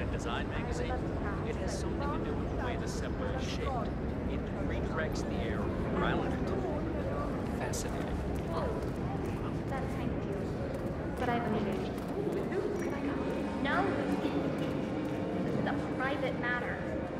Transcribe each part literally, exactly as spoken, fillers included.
and Design magazine? It has something to do with the way the subway is shaped. It redirects the air around it. Fascinating. That's thank you. But I believe it. Can I come? No. This is a private matter.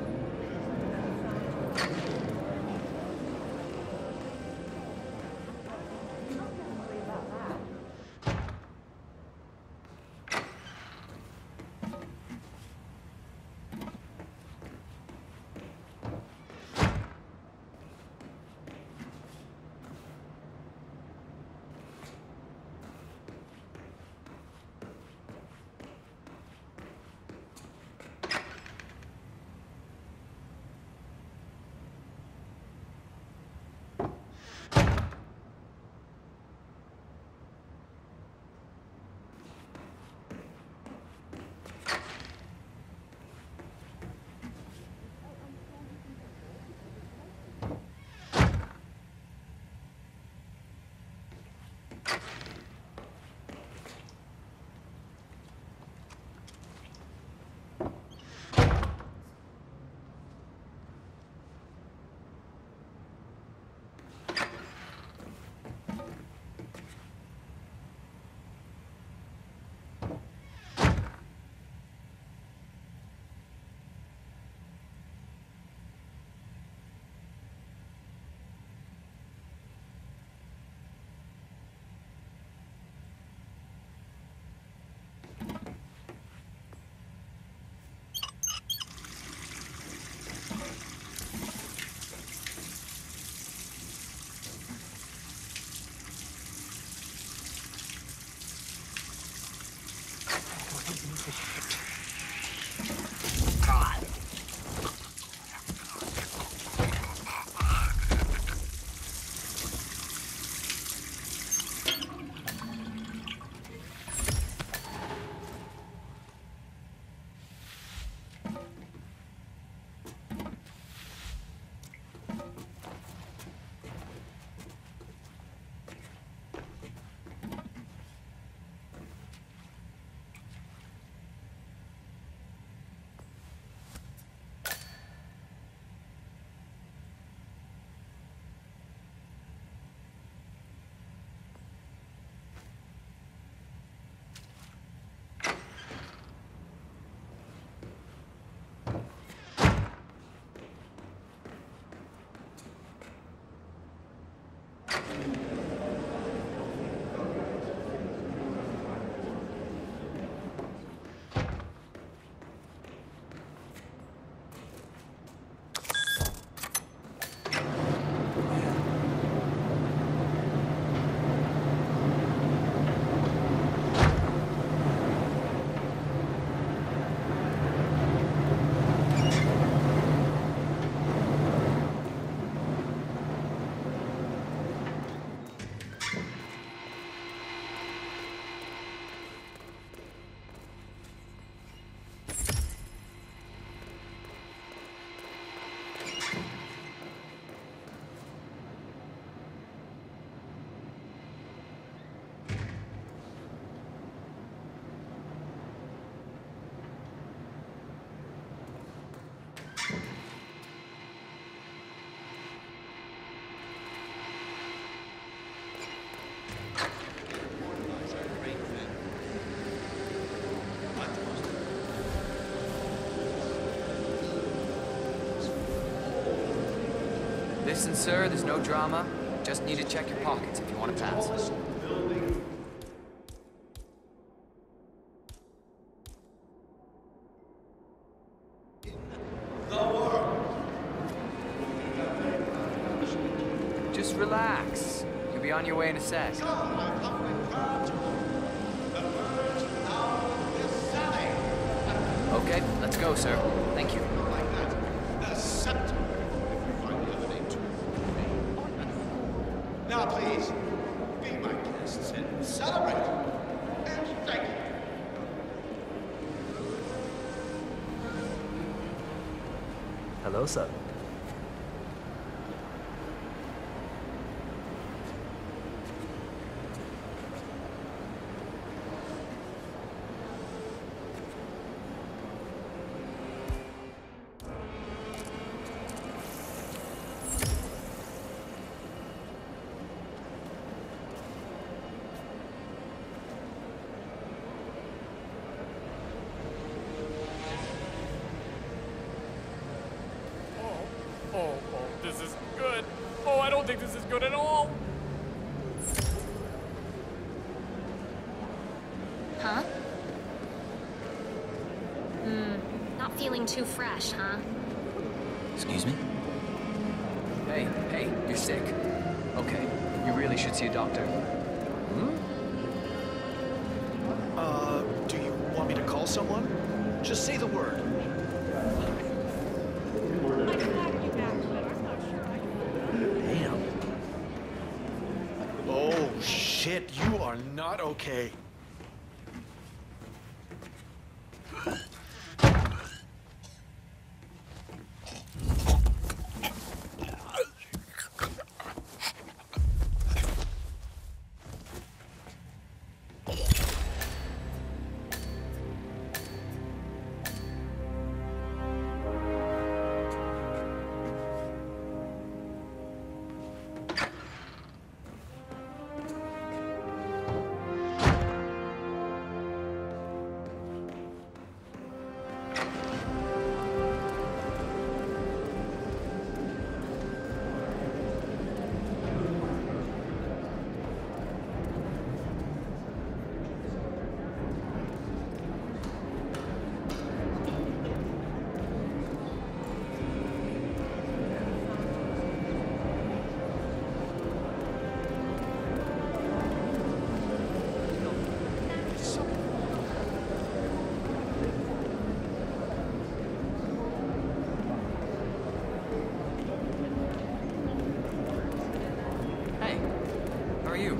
Listen, sir, there's no drama. Just need to check your pockets if you want to pass. Just relax. You'll be on your way in a sec. Okay, let's go, sir. Thank you. Now, please, be my guests and celebrate. And thank you. Hello, sir. think this is good at all. Huh? Hmm, not feeling too fresh, huh? Excuse me? Hey, hey, you're sick. Okay, you really should see a doctor. Uh, do you want me to call someone? Just say the word. Damn. Oh, shit, you are not okay. Hey, how are you?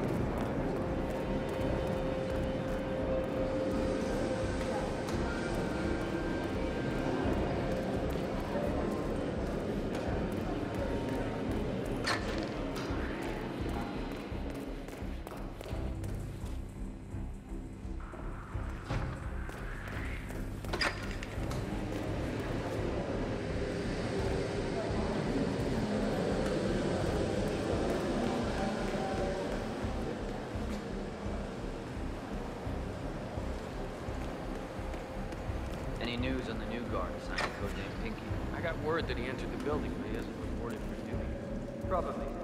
Any news on the new guard assigned to codename Pinky? I got word that he entered the building, but he hasn't reported for duty. Probably